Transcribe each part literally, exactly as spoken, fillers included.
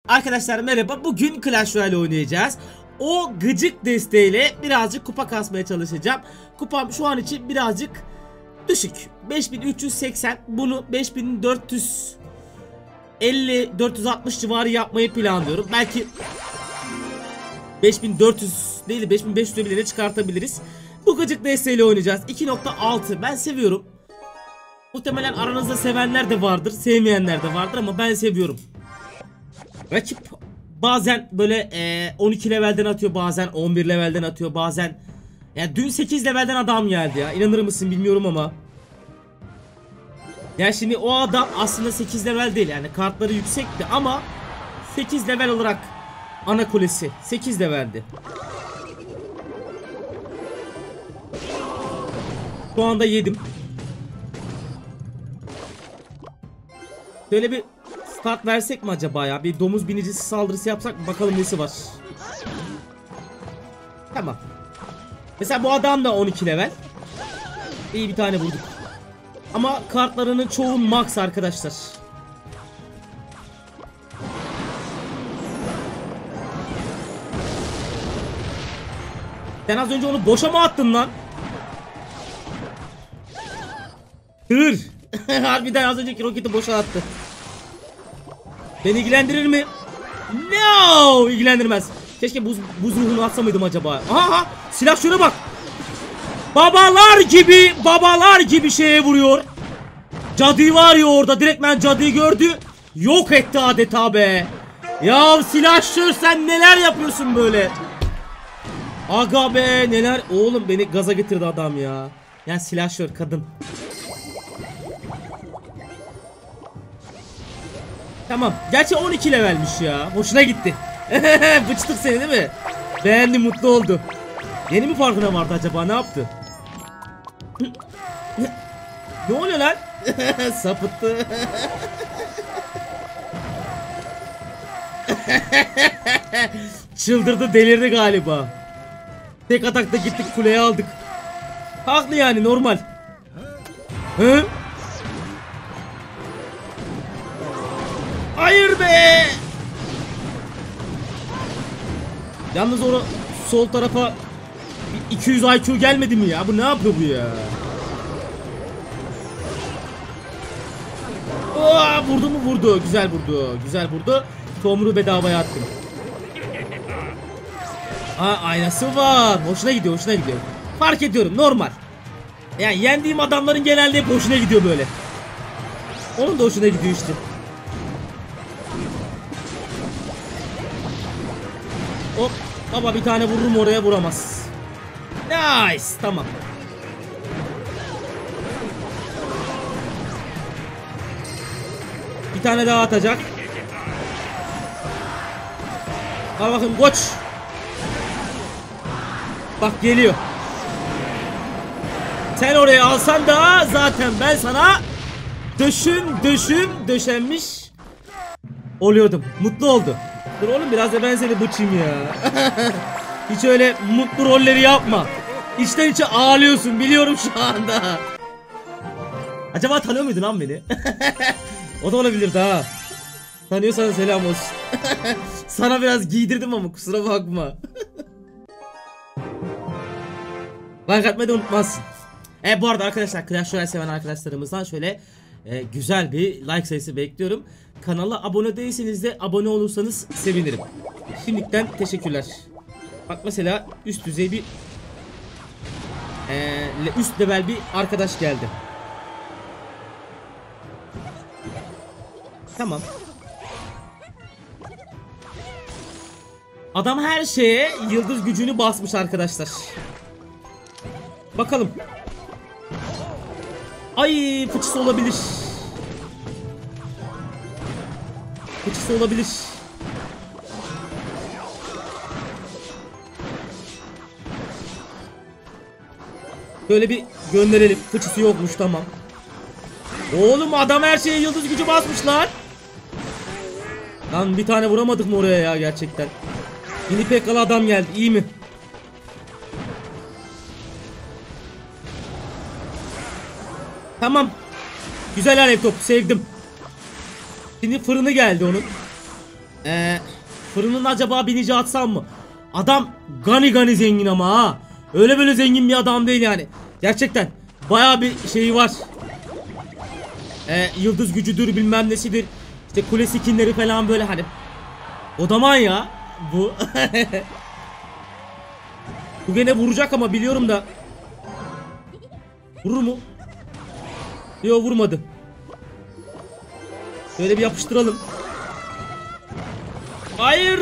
Arkadaşlar merhaba, bugün Clash Royale oynayacağız. O gıcık desteğiyle birazcık kupa kasmaya çalışacağım. Kupam şu an için birazcık düşük, beş bin üç yüz seksen. Bunu beş bin dört yüz elli dört yüz altmış civarı yapmayı planlıyorum. Belki beş bin dört yüz değil de beş bin beş yüze bile çıkartabiliriz. Bu gıcık desteğiyle oynayacağız. iki nokta altı ben seviyorum. Muhtemelen aranızda sevenler de vardır, sevmeyenler de vardır ama ben seviyorum. Rakip bazen böyle e, on iki levelden atıyor, bazen on bir levelden atıyor, bazen yani dün sekiz levelden adam geldi ya, inanır mısın bilmiyorum ama. Yani şimdi o adam aslında sekiz level değil, yani kartları yüksekti ama sekiz level olarak ana kulesi sekiz leveldi. Şu anda yedim. Şöyle bir start versek mi acaba ya? Bir domuz binicisi saldırısı yapsak, bakalım nesi var. Tamam. Mesela bu adam da on iki level. İyi bir tane vurduk. Ama kartlarının çoğu max arkadaşlar. Sen az önce onu boşa mı attın lan? Hır. Harbiden az önceki roketi boşa attı. Beni ilgilendirir mi? No, ilgilendirmez. Keşke buz, buz ruhunu atsa mıydım acaba? Aha, silah şuna bak. Babalar gibi, babalar gibi şeye vuruyor. Cadı var ya orada, direktmen cadıyı gördü, yok etti adeta be. Ya silahşör, sen neler yapıyorsun böyle? Aga be, neler oğlum, beni gaza getirdi adam ya. Yani silahşör kadın. Tamam. Gerçi on iki levelmiş ya. Hoşuna gitti. Bıçtık seni değil mi? Beğendi, mutlu oldu. Yeni mi farkına vardı acaba? Ne yaptı? Ne oluyor lan? Sapıttı. Çıldırdı, delirdi galiba. Tek atakta gittik, kuleye aldık. Haklı yani, normal. Hı? Hayır be! Yalnız onu sol tarafa iki yüz I Q gelmedi mi ya? Bu ne yapıyor bu ya? Aa, vurdu mu? Vurdu. Güzel vurdu. Güzel vurdu. Tomru bedavaya attım. Aa, aynası var. Hoşuna gidiyor, hoşuna gidiyor. Fark ediyorum, normal. Yani yendiğim adamların genelde hep hoşuna gidiyor böyle. Onun da hoşuna gidiyor işte. Hop, baba bir tane vururum oraya, vuramaz. Nice, tamam. Bir tane daha atacak. Al bakayım koç. Bak geliyor. Sen oraya alsan da zaten ben sana döşüm döşüm döşenmiş oluyordum. Mutlu oldu. Dur oğlum, biraz da ben seni bıçayım ya. Hiç öyle mutlu rolleri yapma. İçten içe ağlıyorsun, biliyorum şu anda. Acaba tanıyor muydun lan beni? O da olabilirdi ha. Tanıyorsan selam olsun. Sana biraz giydirdim ama kusura bakma. Like atmayı da unutmazsın. E bu arada arkadaşlar, Clash Royale seven arkadaşlarımızdan şöyle e, güzel bir like sayısı bekliyorum. Kanala abone değilseniz de abone olursanız sevinirim. Şimdiden teşekkürler. Bak mesela üst düzey bir e, üst level bir arkadaş geldi. Tamam. Adam her şeye yıldız gücünü basmış arkadaşlar. Bakalım. Ay, fıçısı olabilir. Fıçısı olabilir. Böyle bir gönderelim. Fıçısı yokmuş, tamam. Oğlum adam her şeye yıldız gücü basmış lan. Lan bir tane vuramadık mı oraya ya gerçekten? Yeni pekkalı adam geldi, iyi mi? Tamam. Güzel alev topu, sevdim. Şimdi fırını geldi onun. Ee, fırının acaba binici atsam mı? Adam gani gani zengin ama ha. Öyle böyle zengin bir adam değil yani. Gerçekten bayağı bir şeyi var. Ee, yıldız gücüdür bilmem nesidir. İşte kule skinleri falan böyle hani. Odaman ya bu. Bu gene vuracak ama biliyorum da. Vurur mu? Yok, vurmadı. Şöyle bir yapıştıralım. Hayır.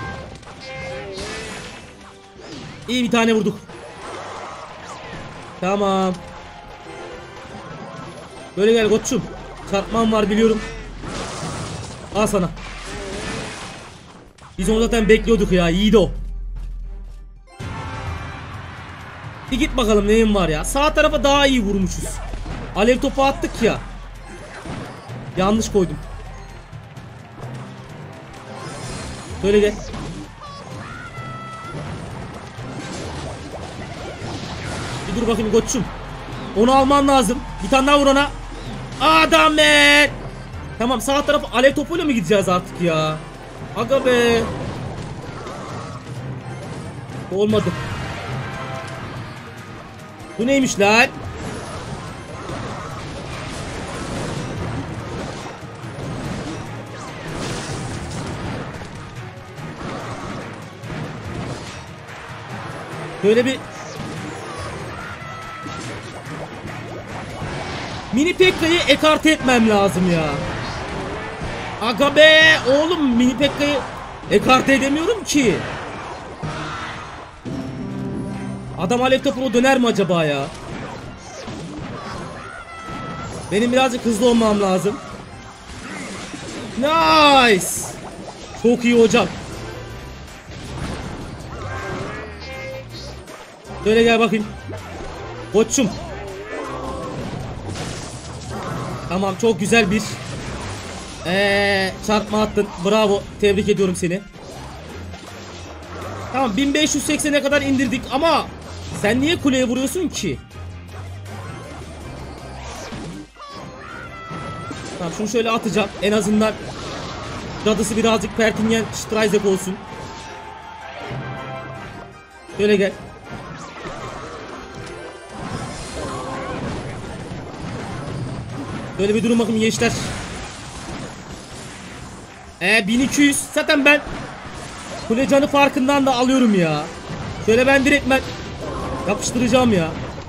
İyi, bir tane vurduk. Tamam. Böyle gel koçum. Çarpmam var biliyorum. Al sana. Biz onu zaten bekliyorduk ya. İyiydi o. Bir git bakalım neyin var ya. Sağ tarafa daha iyi vurmuşuz. Alev topu attık ya. Yanlış koydum. Böyle gel. Bir dur bakayım koçum. Onu alman lazım. Bir tane daha vur ona. Adam be. Tamam, sağ tarafa alev topuyla mı gideceğiz artık ya? Aga be. Olmadı. Bu neymiş lan? Böyle bir Mini Pekka'yı ekarte etmem lazım ya. Aga be oğlum, Mini Pekka'yı ekarte edemiyorum ki. Adam alev topuna döner mi acaba ya? Benim birazcık hızlı olmam lazım. Nice. Çok iyi hocam. Böyle gel bakayım. Koçum. Tamam, çok güzel bir ee, çarpma attın. Bravo. Tebrik ediyorum seni. Tamam, bin beş yüz seksene kadar indirdik ama sen niye kuleye vuruyorsun ki? Tamam, şunu şöyle atacağım. En azından cadısı birazcık Pertingen Streisek olsun. Şöyle gel. Böyle bir durum bakayım gençler. Eee bin iki yüz. Zaten ben kule canı farkından da alıyorum ya. Şöyle ben direkt ben yapıştıracağım ya.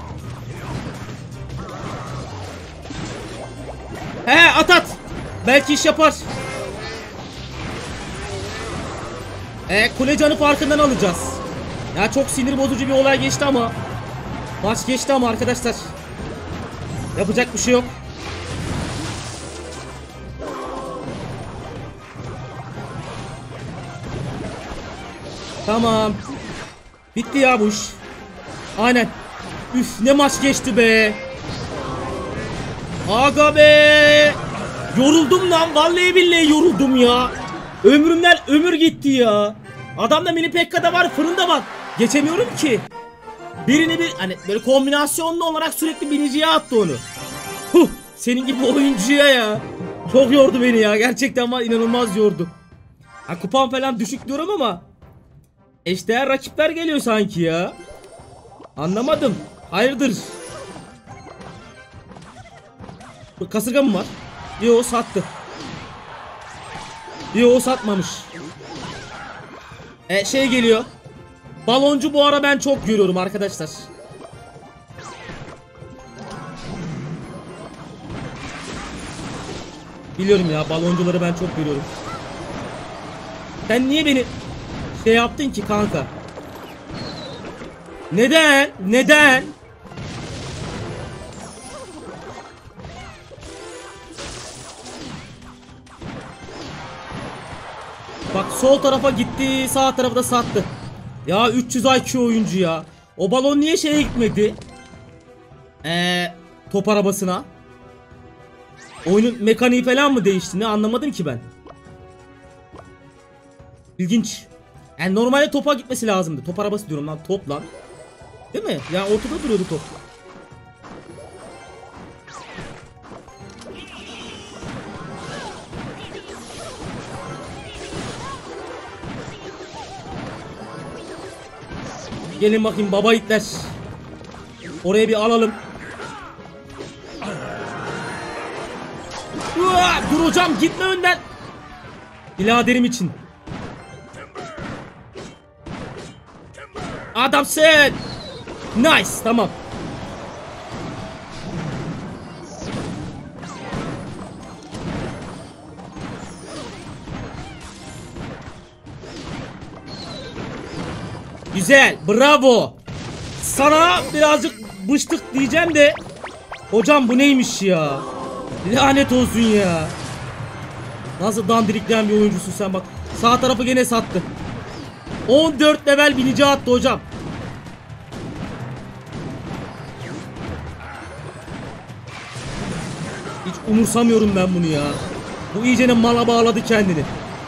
He, at at. Belki iş yapar. Eee kule canı farkından alacağız. Ya çok sinir bozucu bir olay geçti ama. Maç geçti ama arkadaşlar. Yapacak bir şey yok. Tamam. Bitti ya bu iş. Aynen. Üf, ne maç geçti be. Aga be. Yoruldum lan. Vallahi billahi yoruldum ya. Ömrümden ömür gitti ya. Adamda Mini Pekka'da var, fırında var. Geçemiyorum ki. Birini bir hani böyle kombinasyonlu olarak sürekli biniciye attı onu. Huh, senin gibi oyuncuya ya. Çok yordu beni ya. Gerçekten var, inanılmaz yordu. Ha, kupam falan düşük diyorum ama eşdeğer rakipler geliyor sanki ya. Anlamadım. Hayırdır? Kasırga mı var? Yo, sattı. Yo, satmamış. E, şey geliyor. Baloncu bu ara ben çok görüyorum arkadaşlar. Biliyorum ya, baloncuları ben çok görüyorum. Sen niye beni şey yaptın ki kanka? Neden? Neden? Bak, sol tarafa gitti, sağ tarafı da sattı. Ya üç yüz I Q oyuncu ya. O balon niye şeye gitmedi? Eee top arabasına. Oyunun mekaniği falan mı değişti? Ne anlamadım ki ben. İlginç. Yani normalde topa gitmesi lazımdı. Top arabası diyorum lan, top lan. Değil mi? Yani ortada duruyordu top. Gelin bakayım baba itler. Oraya bir alalım. Uaa, dur hocam gitme önden. Biraderim için. Adamsın. Nice, tamam. Güzel, bravo. Sana birazcık bıçtık diyeceğim de hocam bu neymiş ya? Lanet olsun ya. Nasıl dandirikleyen bir oyuncusun sen bak. Sağ tarafı gene sattı. on dört level binici attı hocam. Hiç umursamıyorum ben bunu ya. Bu iyicene mala bağladı kendini.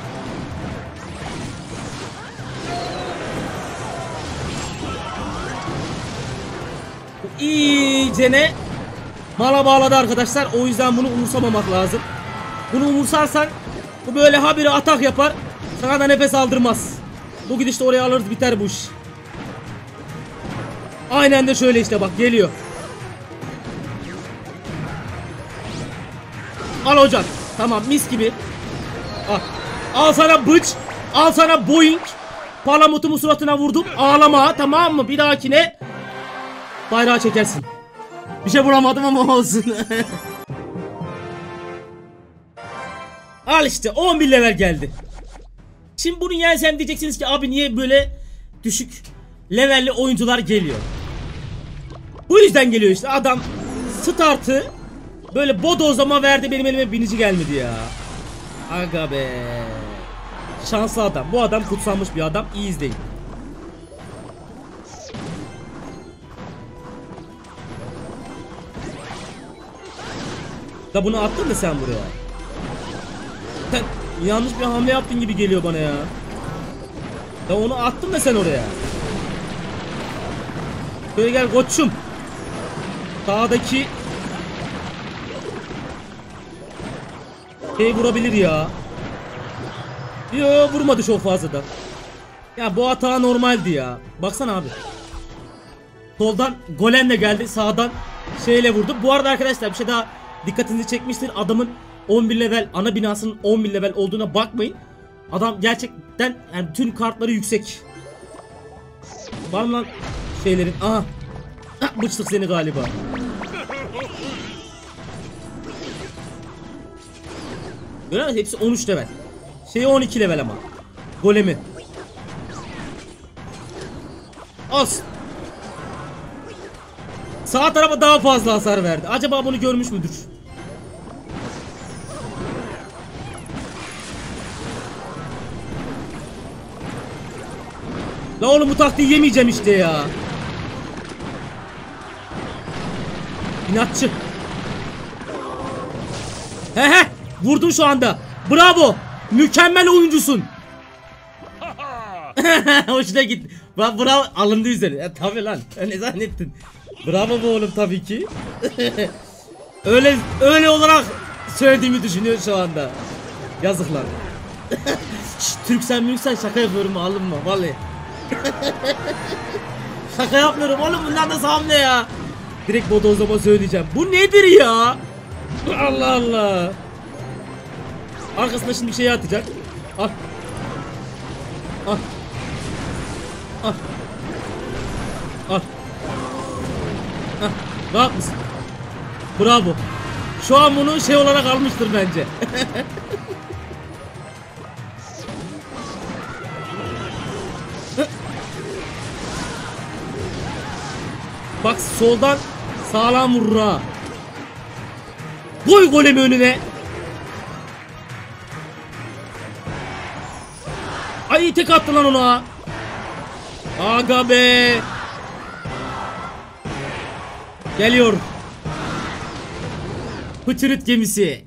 Bu iyicene mala bağladı arkadaşlar. O yüzden bunu umursamamak lazım. Bunu umursarsan bu böyle habire atak yapar. Sana da nefes aldırmaz. Bu gidişte oraya alırız, biter bu iş. Aynen de şöyle işte bak geliyor. Al hocam. Tamam mis gibi. Al. Al sana bıç. Al sana boing. Palamutumu suratına vurdum. Ağlama, tamam mı? Bir dahakine bayrağı çekersin. Bir şey vuramadım ama olsun. Al işte on bir level geldi. Şimdi bunu yensem diyeceksiniz ki abi niye böyle düşük levelli oyuncular geliyor? Bu yüzden geliyor işte. Adam startı böyle bodozlama verdi, benim elime binici gelmedi ya. Aga be. Şanslı adam. Bu adam kutsanmış bir adam. İyi izleyin. Da bunu attın mı sen buraya? Sen yanlış bir hamle yaptın gibi geliyor bana ya. Ya onu attın da sen oraya. Şöyle gel koçum. Sağdaki şey vurabilir ya. Yo, vurmadı çok fazla da. Ya bu hata normaldi ya. Baksana abi. Soldan golemle geldi, sağdan şeyle vurdu. Bu arada arkadaşlar bir şey daha dikkatinizi çekmiştir. Adamın on bir level, ana binasının on bir level olduğuna bakmayın. Adam gerçekten yani tüm kartları yüksek. Var mı lan şeylerin? Aha. Bıçtık seni galiba. Görüyor musun? Hepsi on üç level. Şey on iki level ama. Golemi. Az. Sağ tarafa daha fazla hasar verdi. Acaba bunu görmüş müdür? La oğlum bu taktiği yemeyeceğim işte ya. İnatçı. He he. Vurdun şu anda. Bravo. Mükemmel oyuncusun. Hoşuna gitti. Bravo. Alındı üzerine. E, tabii lan. Ne zannettin? Bravo bu oğlum tabii ki. öyle öyle olarak söylediğimi düşünüyor şu anda. Yazıklar. Şşt, Türksen mülksen şaka yapıyorum, alınma vallahi. Şaka yapmıyorum oğlum, bunlar nasıl hamle ya? Direkt bodozlama söyleyeceğim. Bu nedir ya? Allah Allah. Arkasında şimdi bir şey atacak. Al. Al. Al. Al. Hah, rahat mısın? Bravo. Şu an bunu şey olarak almıştır bence. Bak soldan sağlam vurur ha. Koy golemi önüne. Ay tek attı lan ona. Aga be. Geliyor. Pıçırıt gemisi.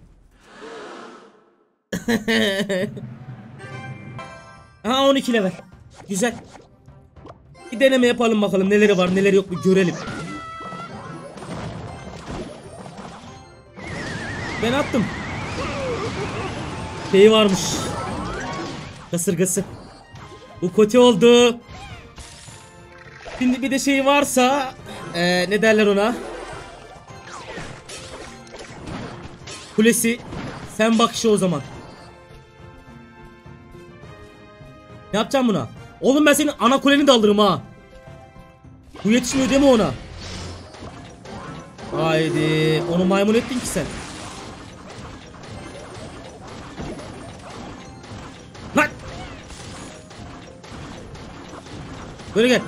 Aha on iki level. Güzel. Bir deneme yapalım bakalım neleri var neleri yok bir görelim. Ben attım. Şeyi varmış. Kasırgası. Bu kötü oldu. Şimdi bir de şey varsa ee, ne derler ona? Kulesi. Sen bak işe o zaman. Ne yapacağım buna? Oğlum ben senin ana kuleni de alırım ha. Bu yetişmiyor değil mi ona? Haydi. Onu maymun ettin ki sen. Lan. Böyle gel.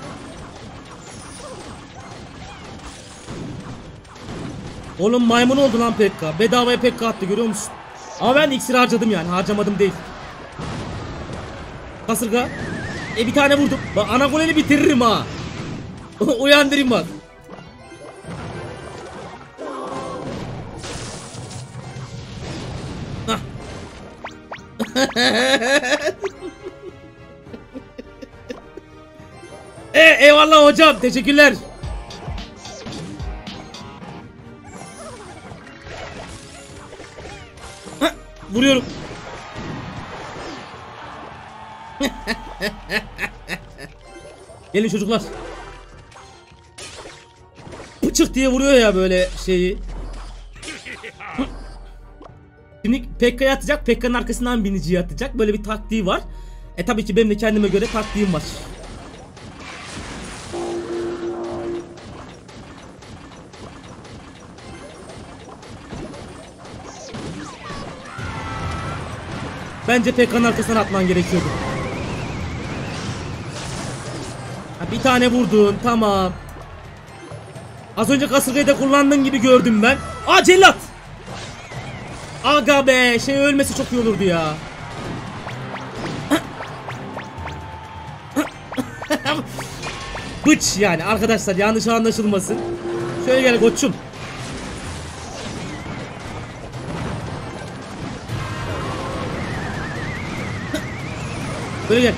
Oğlum maymun oldu lan Pekka. Bedavaya Pekka attı, görüyor musun? Ama ben de iksir harcadım yani. Harcamadım değil. Kasırga. E bir tane vurdum. Bak ana goleni bitiririm ha. Uyandırayım bak. Hah. e, eyvallah hocam. Teşekkürler. Hah, vuruyorum. Gelin çocuklar. Pıçık diye vuruyor ya böyle şeyi. Şimdi Pekka'ya atacak. Pekka'nın arkasından biniciye atacak. Böyle bir taktiği var. E tabii ki benim de kendime göre taktiğim var. Bence Pekka'nın arkasından atman gerekiyordu. Ha, bir tane vurdun, tamam. Az önce kasırgayı da kullandığın gibi gördüm ben. Aa cellat. Aga be, şey ölmesi çok iyi olurdu ya. Bıç yani arkadaşlar, yanlış anlaşılmasın. Şöyle gel koçum. Böyle gel.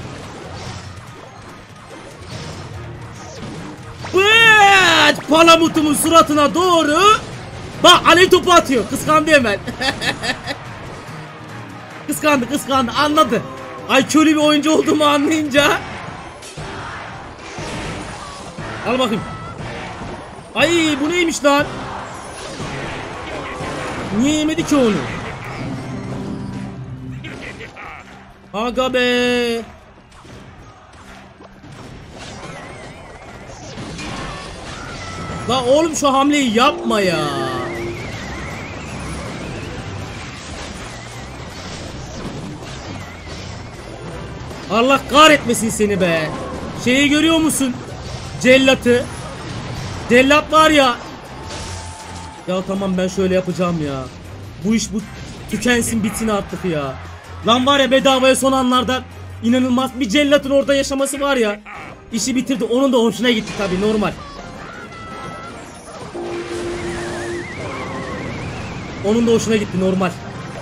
Bıç! Palamutumun suratına doğru. Bak alev topu atıyor. Kıskandı hemen. Kıskandı kıskandı, anladı. Ay köylü bir oyuncu olduğumu anlayınca. Al bakayım. Ay bu neymiş lan? Niye yemedi ki onu? Aga be. La oğlum şu hamleyi yapma ya. Allah kahretmesin seni be. Şeyi görüyor musun? Cellatı. Cellat var ya. Ya tamam, ben şöyle yapacağım ya. Bu iş bu tükensin bitsin artık ya. Lan var ya, bedavaya son anlarda inanılmaz bir cellatın orada yaşaması var ya. İşi bitirdi. Onun da hoşuna gitti tabi, normal. Onun da hoşuna gitti, normal.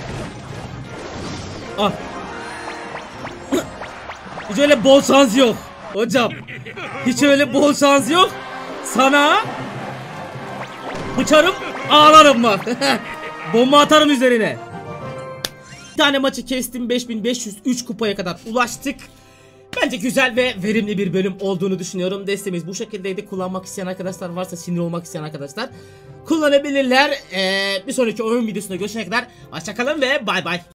Al. Hiç öyle bol şans yok hocam. Hiç öyle bol şans yok. Sana bıçarım, ağlarım bak. Bomba atarım üzerine. Bir tane maçı kestim, beş bin beş yüz üç kupaya kadar ulaştık. Bence güzel ve verimli bir bölüm olduğunu düşünüyorum. Desteğimiz bu şekildeydi. Kullanmak isteyen arkadaşlar varsa, sinir olmak isteyen arkadaşlar kullanabilirler. Ee, bir sonraki oyun videosunda görüşene kadar hoşçakalın ve bay bay.